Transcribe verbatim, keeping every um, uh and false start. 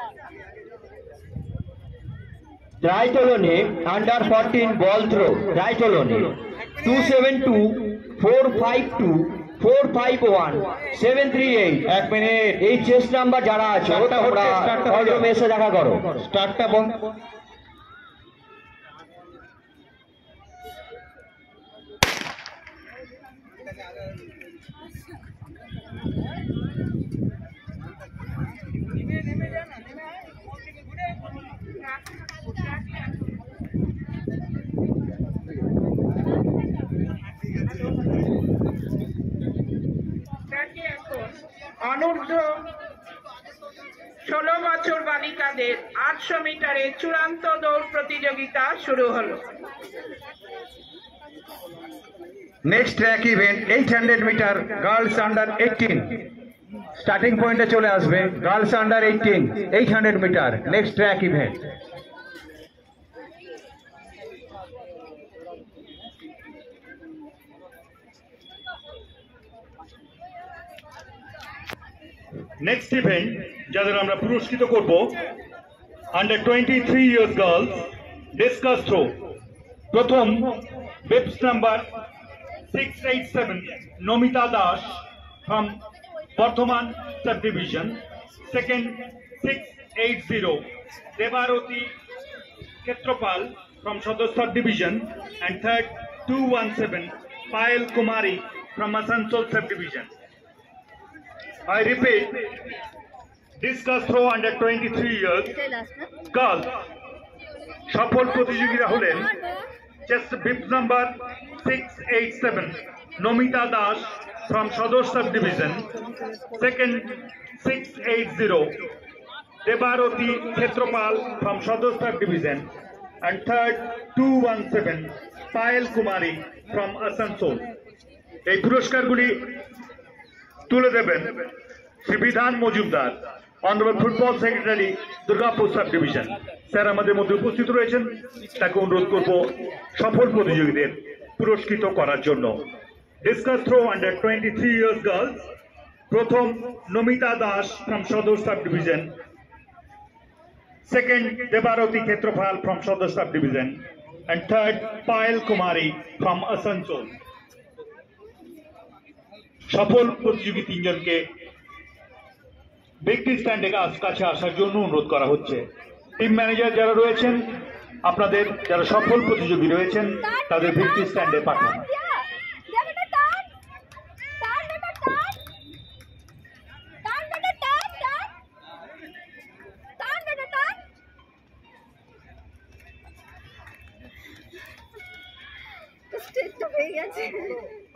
Triathlone under fourteen ball throw. Triathlone two seven two four five two four five one seven three eight. এক মিনিট। এই chest number যারা আছে ওটা ওটা হলরুমে এসে দেখা করো। স্টার্টটা বন্ধ। অনূর্ধ্ব ষোলো বছর বালিকাদের আটশো মিটারে চূড়ান্ত দৌড় প্রতিযোগিতা শুরু হলো। Next track event eight hundred metre girls under eighteen। Starting পয়েন্টে চলে আসবে girls under eighteen eight hundred metre next track event. Next event যাদের আমরা পুরস্কৃত করব under twenty three years girls discus throw. প্রথম bibs number six eight seven Namita Das from Bardhaman sub division. Second six eight zero Debarati Kshetrapal from Sadar sub division and third two one seven Payel Kumari from Asansol sub division. I repeat, discus throw under twenty-three years girls সফল প্রতিযোগীরা হলেন chest bib number six eight seven Namita Das from Sadar sub division. Second six eight zero Debarati Kshetrapal from Sadar sub division and third two one seven Payel Kumari from Asansol. এই পুরস্কারগুলি তুলে দেবেন Shri Bidhan Majumdar, honourable football secretary, Durgapur sub division. Sir আমাদের মধ্যে উপস্থিত রয়েছেন, তাকে অনুরোধ করব সফল প্রতিযোগীদের পুরস্কৃত করার জন্য। Discus throw under twenty three years girls প্রথম Namita Das from Sadar sub division. Second Debarati Kshetrapal from Sadar sub division and third Payel Kumari from Asansol. সফল প্রতিযোগী তিনজনকে ব্যক্তি স্ট্যান্ডে কাছে আসার জন্য অনুরোধ করা হচ্ছে। টিম ম্যানেজার যারা রয়েছেন, আপনাদের যারা সফল প্রতিযোগী রয়েছেন তাদের ব্যক্তি স্ট্যান্ডে পাঠান। স্টেজ তো হয়ে গেছে।